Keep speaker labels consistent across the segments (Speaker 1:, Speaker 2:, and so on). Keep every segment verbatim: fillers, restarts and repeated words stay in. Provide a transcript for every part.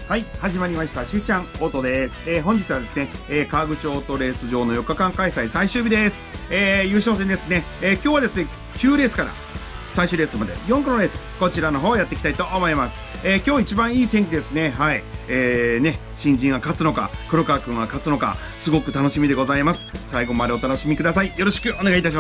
Speaker 1: はい、始まりました。しゅうちゃんオートです。えー、本日はですね、えー、川口オートレース場のよっかかん開催最終日です。えー、優勝戦ですね。えー、今日はですね、きゅうレースから最終レースまでよんこのレース、こちらの方をやっていきたいと思います。えー、今日一番いい天気ですね。はい。えー、ね、新人は勝つのか、黒川くんは勝つのか、すごく楽しみでございます。最後までお楽しみください。よろしくお願いいたします。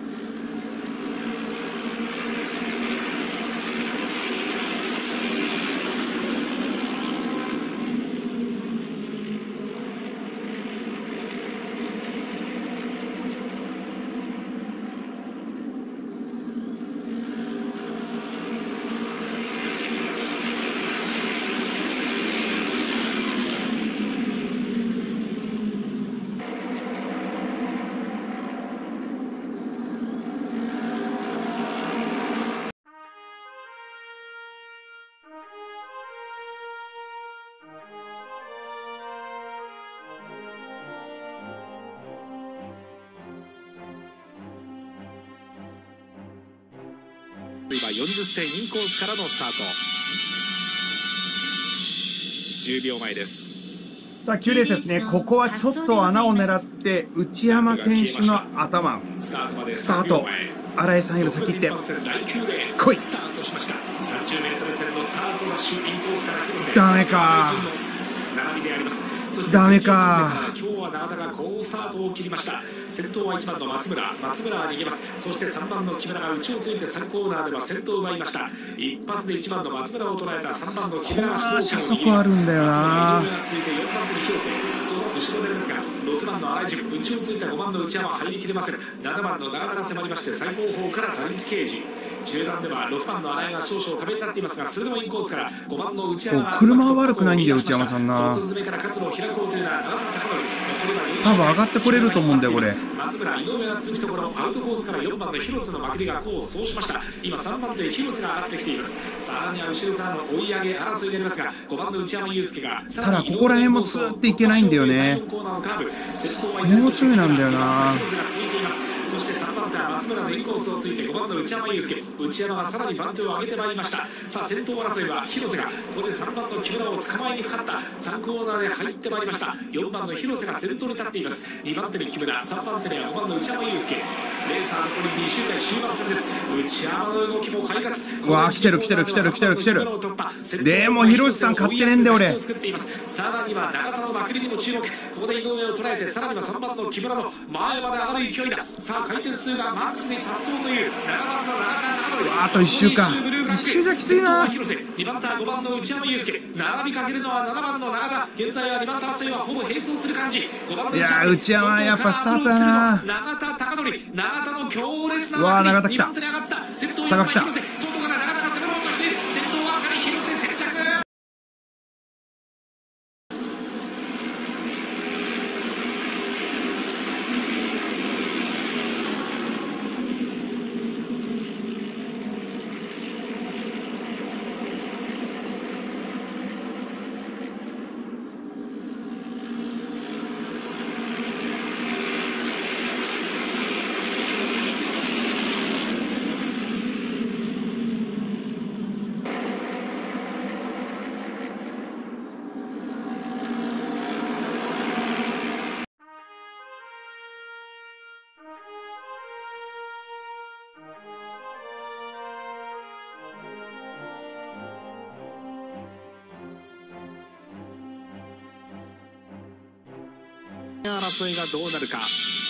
Speaker 2: 今よんじゅっせいインコースからのスタート。じゅうびょうまえです。
Speaker 1: さあきゅうレースですね。ここはちょっと穴を狙って内山選手の頭
Speaker 2: スタートまで
Speaker 1: スタート。新井さんより先行って来い。
Speaker 2: スタートしました。さんじゅうメートル線のスタートダッシュ、インコースから広瀬。
Speaker 1: ダメか
Speaker 2: 並びであります。そして
Speaker 1: ダメか
Speaker 2: 今日は永田が好スタートを切りました。先頭はいちばんの松村。松村は逃げます。そしてさんばんの木村が内をついてさんコーナーでは先頭を奪いました。一発でいちばんの松村を捉えたさんばんの木村が
Speaker 1: 車速あるんだよな。
Speaker 2: ついてよんばん手に広瀬。その後ろでですがろくばんの新井純、内をついたごばんの内山は入りきれません。ななばんの永田が迫りまして最後方から谷口刑事。中段ではろくばんの新井が少々壁になっていますが、それでもインコースからごばんの内山が
Speaker 1: 車は悪くないんだよ内山さんな。
Speaker 2: 外詰めから活路を開こうというのは永田貴則。
Speaker 1: 多分上がってこれると思うんだよこれ。
Speaker 2: 松村、井上が続くところ、アウトコースからよんばんの広瀬のまくりが功を奏しました。今さんばん手広瀬が上がってきています。さらには後ろからの追い上げ争いになりますが、ごばんの内山裕介が
Speaker 1: ただここら辺もスーっていけないんだよね。もうちょいなんだよな。
Speaker 2: そしてさんばん手は松村のインコースをついてごばんの内山裕介。内山がさらに番手を上げてまいりました。さあ先頭争いは広瀬がここでさんばんの木村を捕まえにかかったさんコーナーで入ってまいりました。よんばんの広瀬が先頭に立っています。にばん手に木村、さんばん手にはごばんの内山裕介。レーサー残りに周回終盤戦です。内山の動きも快活。
Speaker 1: うわー来てる来てる来てる来てる来てる。でも広瀬さん勝ってねえんだよ俺。
Speaker 2: さらには永田のまくりにも注目。ここで井上を捉えて、さらにはさんばんの木村の前まで上がる勢いだ。さあ回転数がマックスに達そうというななばんの永田。
Speaker 1: あといっ周か。いっ周じゃきついな。
Speaker 2: にばん手はごばんの内山裕介。並びかけるのはななばんの永田。現在はにばん手争いはほぼ並走する感じ。
Speaker 1: いやー内山はやっぱスタートやな。
Speaker 2: 永田貴則、永田の強烈な
Speaker 1: うわー永田来た。
Speaker 2: にばん手に上がった。先頭
Speaker 1: 高来た。
Speaker 2: 外から永田が攻めろうとしている。先頭わずかに広瀬先着。争いがどうなるか。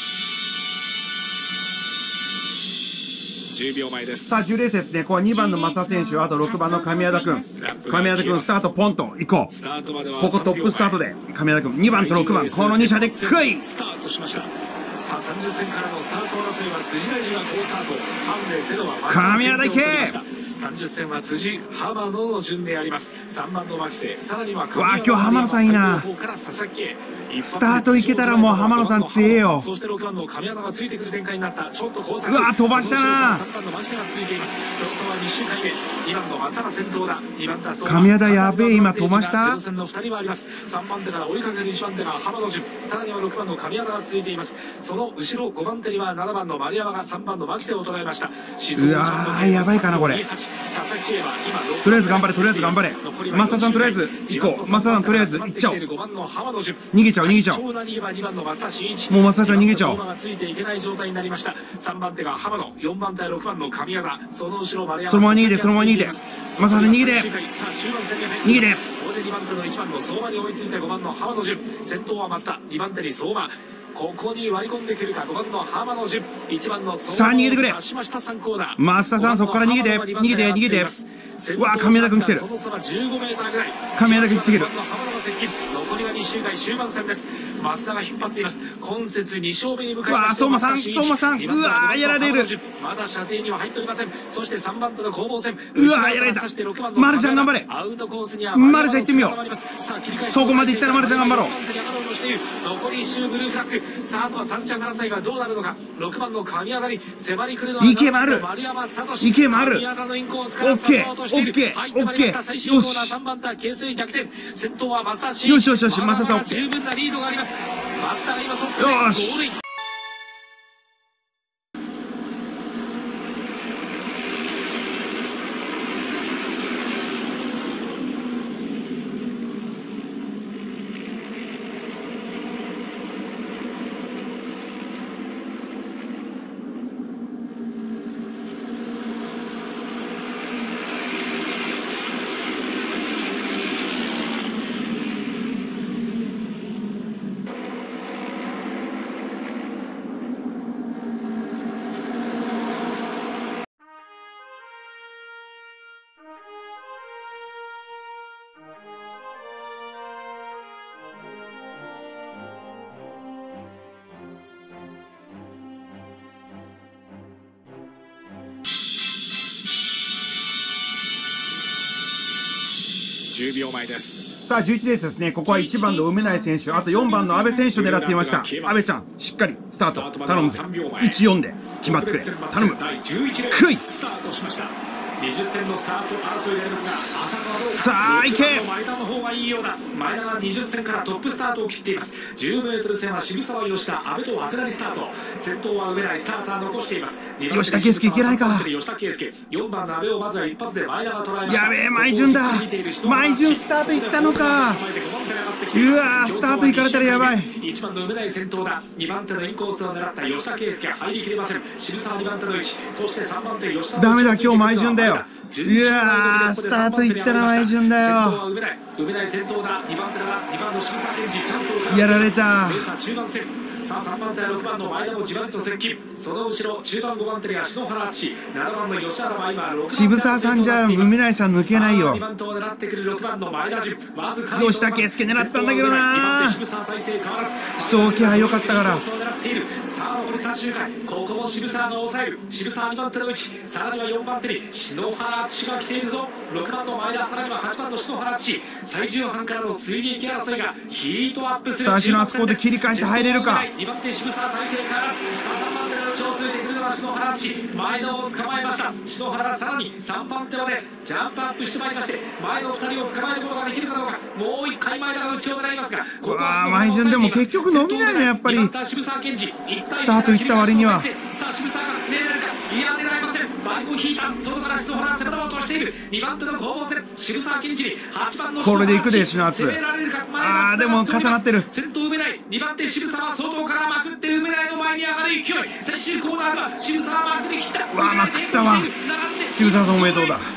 Speaker 2: じゅうびょうまえです。
Speaker 1: さあじゅうレースですね。ここはにばんの松田選手、あとろくばんの神谷田君。神谷田君スタートポンと行こう。ここトップスタートで神谷田君にばんとろくばんこのに車で来い。
Speaker 2: スタートしました。さあさんじゅっせんからのスタート争いは辻大二が好スタート。ハンデゼロは
Speaker 1: 神谷田行け。
Speaker 2: さんじゅっせんは辻、浜野の順であります。さんばんの牧瀬、さらには
Speaker 1: うわ今日浜野さんいいな。スタートいけたらもう浜野さん強えよ。
Speaker 2: そしてろくばんの神山がついてくる展開になった。ちょっと交差。
Speaker 1: うわ飛ばしたな。
Speaker 2: さんばんの牧瀬がついています。競争はに周回目。にばんの正原先頭だ。にばん手
Speaker 1: 神谷田やべえ今飛ばした。
Speaker 2: ゼロ戦のふたりはあります。さんばん手から追いかけるいちばん手が浜野順。さらにはろくばんの神谷田がついています。その後ろごばん手にはななばんの丸山がさんばんの牧瀬を捉えました。
Speaker 1: うわーやばいかなこれ。 とりあえず頑張れ、とりあえず頑張れ。増田さんとりあえず行こう。増田さんとりあえず行っちゃおう。逃げちゃう、逃げちゃおう。もう増田さん逃げちゃおう。
Speaker 2: さんばん手が浜野、よんばん手はろくばんの神谷、その後ろ丸山、
Speaker 1: そのまま逃げて、そのまま逃げて。増田さん逃げて。逃げて。
Speaker 2: これでにばん手のいちばんの相馬に追いついてごばんの浜野純、先頭は松田、にばん手に相馬、ここに割り込んでくるかごばんの浜野純、いちばんの
Speaker 1: さあ逃げてくれ。増田さんそこから逃げて、逃げて、逃げて。うわ、神谷君来てる。神谷君来てる。
Speaker 2: 残りはに周回終盤戦です。増田が引っ張っています。今節に勝目に向かい
Speaker 1: ます。うわ、相馬さん、相馬さん、うわー、やられる。
Speaker 2: まだ射程には入っておりません。そしてさんばん手の攻防戦。
Speaker 1: うわー、やられた。マルちゃん頑張れ。マルちゃん行ってみよう。そこまで行ったらマルちゃん頑張ろう。
Speaker 2: 残りいっ周ブルーフラッグ。さあ、あとはさん着争いがどうなるのか。ろくばんの神谷に迫り来るのは、
Speaker 1: いけまる。いけまる。オッケー、オッケー、オッケー。よし。
Speaker 2: さんばん手は形勢逆転。先頭は増田真。
Speaker 1: よしよしよし、増田さんオッケー。
Speaker 2: 十分なリードがあります。増田が今トップで
Speaker 1: ゴールイン。
Speaker 2: じゅうびょうまえです。
Speaker 1: さあじゅういちレースですね。ここはいちばんの梅内選手、あとよんばんの阿部選手を狙っていました。阿部ちゃんしっかりスタート頼むぜ。いちよんで決まってくれ。頼む。クイ
Speaker 2: スタートしました。にじゅっせんのスタート争いであります
Speaker 1: が、さあ行け。
Speaker 2: 前田の方がいいようだ。前田がにじゅっせんからトップスタートを切っています。じゅうメートル線は渋沢吉田、阿部と涌谷スタート。先頭は梅内、スターター残しています。
Speaker 1: 吉田圭佑いけないか。
Speaker 2: 吉田圭佑、よんばんの阿部をまずは一発で前田が捉えました。
Speaker 1: やべえ、前順だ。前順スタートいったのか。うわー、スタート行かれたらやばい。
Speaker 2: いちばんの梅内先頭だ。にばん手のインコースを狙った吉田圭佑入りきれません。渋沢にばん手の位置、そしてさんばん手吉田。
Speaker 1: ダメだ、今日前順だよ。うわー、スタートいったら前順だよ。
Speaker 2: 先頭は梅内、梅内先頭だ。にばん手からにばんの渋沢健二、チャンスを
Speaker 1: やられた。
Speaker 2: レーサー中盤戦。さあさんばん手はろくばんの前田もじわりと接近。その後ろ中盤ごばん手には篠原敦、ななばんの吉原は今ろくばん
Speaker 1: 渋沢さんじゃ梅内さん抜けないよ。
Speaker 2: にばん手を狙ってくるろくばんの前田純、わずか
Speaker 1: 吉田圭佑狙ったんだけどな。
Speaker 2: 渋沢体勢変わらず
Speaker 1: 走気配良かったから。
Speaker 2: さあ残りさん周回、ここも渋沢が抑える。渋沢にばん手の位置、さらにはよんばん手に篠原敦が来ているぞ。ろくばんの前田、さらにははちばんの篠原敦、最重半からの追撃争いがヒートアップする。
Speaker 1: さあ篠敦で切り返して入れるか。
Speaker 2: にばん手渋沢体勢変わらず、さあさんばん手の内をついてくるのは篠原敦、前田を捕まえました。篠原さらにさんばん手までジャンプアップしてまいりまして、前のふたりを捕まえることができるかどうか。もういっかい前田が内を狙いますが、
Speaker 1: ここは前順でも結局伸びないね、やっぱり。スタートいった割には。
Speaker 2: さあ渋沢が狙えるか。いや狙えません。バイクを引いた。そのから篠原攻めろうとしている。にばん手の攻防戦、渋沢健二にはちばんの
Speaker 1: これでいくで篠敦。ああでも重なってる。
Speaker 2: 先頭梅内、にばん手渋沢、外からまくって梅内の前に上がる勢い。最終コーナーでは渋沢マークで切った。
Speaker 1: うわまくったわ。渋沢さんおめでとうだ。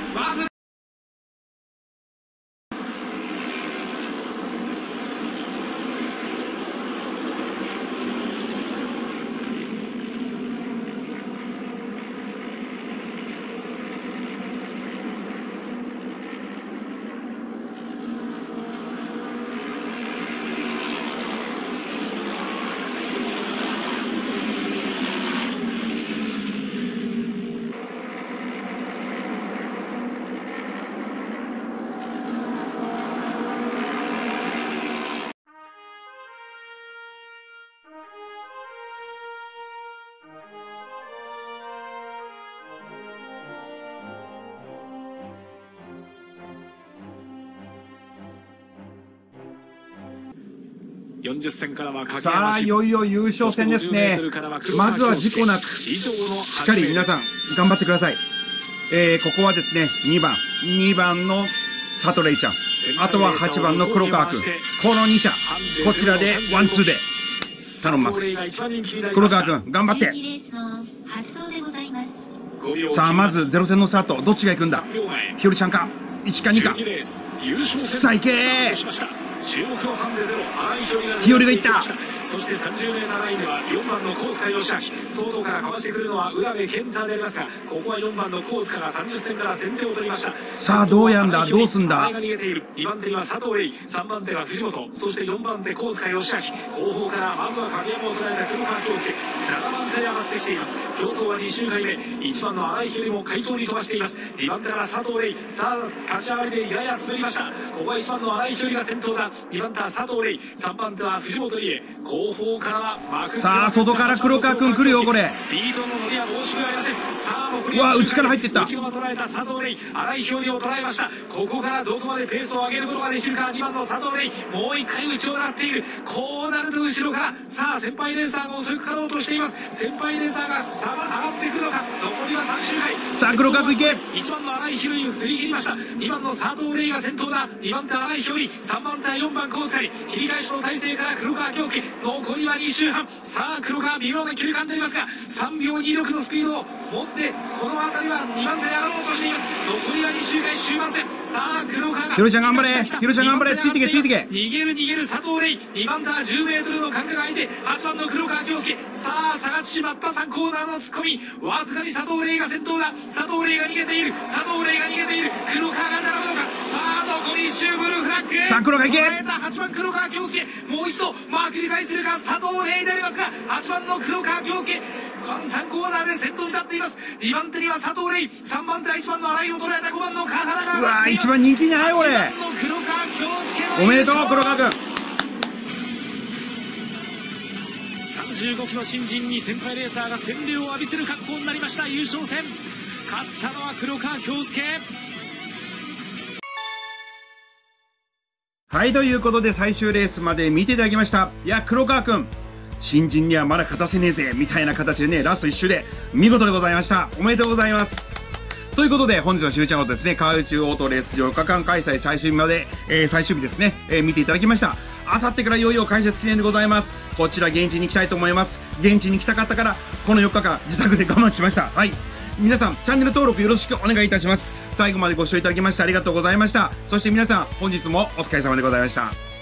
Speaker 2: よんじゅっせんからは
Speaker 1: さあいよいよ優勝戦ですね。まずは事故なくしっかり皆さん頑張ってください。 えー、ここはですね、にばん、にばんの佐藤玲ちゃん、あとははちばんの黒川君、このにしゃ、こちらでワンツーで頼みます。黒川君、頑張って。さあ、まずゼロ戦のスタート、どっちが行くんだ。ひよりちゃんか、いちかにか。さあ、行けー。ひよりがいった。
Speaker 2: そしてさんじゅうメーターラインではよんばんの高塚義明、外からかわしてくるのは浦部健太でありますが、ここはよんばんの高塚がさんじゅっせんから先手を取りました。
Speaker 1: さあどうやんだ、どうすんだ。
Speaker 2: にばん手には佐藤玲、さんばん手は藤本、そしてよんばん手高塚義明、後方からまずは影山を捉えた黒川恭介、ななばん手で上がってきています。競争はに周回目、いちばんの荒井日よりも快投に飛ばしています。にばん手から佐藤玲、さあ立ち上がりでやや滑りました。ここはいちばんの荒井日よりが先頭だ。にばん手は佐藤玲、さんばん手は藤本理恵、後方からは
Speaker 1: さあ外から黒川君来るよ。これ
Speaker 2: スピードの乗りは申し分ありません。さあ残り
Speaker 1: うわ内から入っていった。
Speaker 2: 内側捉えた佐藤玲、荒井表を捉えました。ここからどこまでペースを上げることができるか。にばんの佐藤玲、もういっかい内を狙っている。こうなると後ろからさあ先輩レーサーが襲いかかろうとしています。先輩レーサーがさあ上がってくるのか。残りはさん周回。
Speaker 1: さあ黒川君いけ。
Speaker 2: いちばんの荒井宏振り切りました。にばんの佐藤玲が先頭だ。にばん手荒井宏、さんばん手はよんばん高塚に切り返しの体勢から黒川恭介、残りはに周半。さあ黒川微妙な距離感になりますがさんびょうにじゅうろくのスピードを持ってこの辺りはにばん手で上がろうとしています。残りはに周回終盤戦。さあ黒川が
Speaker 1: ひろちゃん頑張れ、ひろちゃん頑張れ、ついてけついてけ。
Speaker 2: 逃げる逃げる佐藤玲、にばん手はじゅうメートルの間隔相手、はちばんの黒川恭介、さあ下がってしまったさんコーナーの突っ込み、わずかに佐藤玲が先頭だ。佐藤玲が逃げている、佐藤玲が逃げている、黒川が並ぶのか。さあ残りいっ周ブルフラッグ、
Speaker 1: さあ黒川いけ。
Speaker 2: はちばん黒川恭介、もう一度マークに返せるか。佐藤玲でありますがはちばんの黒川恭介さんコーナーで先頭に立っています。にばん手には佐藤玲、さんばん手はいちばんの荒井を捉えたごばんの川原が、
Speaker 1: うわー一番人気ない俺。おめでとう黒川君。
Speaker 2: さんじゅうごキロ新人に先輩レーサーが洗礼を浴びせる格好になりました。優勝戦勝ったのは黒川恭介。
Speaker 1: はいということで最終レースまで見ていただきました。いや黒川君新人にはまだ勝たせねえぜみたいな形でねラストいっ周で見事でございました。おめでとうございます。ということで本日のしゅうちゃんのですね川内オートレース場よっかかん開催最終日まで、えー、最終日ですね、えー、見ていただきました。あさってからいよいよ開設記念でございます。こちら現地に行きたいと思います。現地に来たかったからこのよっかかん自宅で我慢しました。はい皆さんチャンネル登録よろしくお願いいたします。最後までご視聴いただきましてありがとうございました。そして皆さん本日もお疲れ様でございました。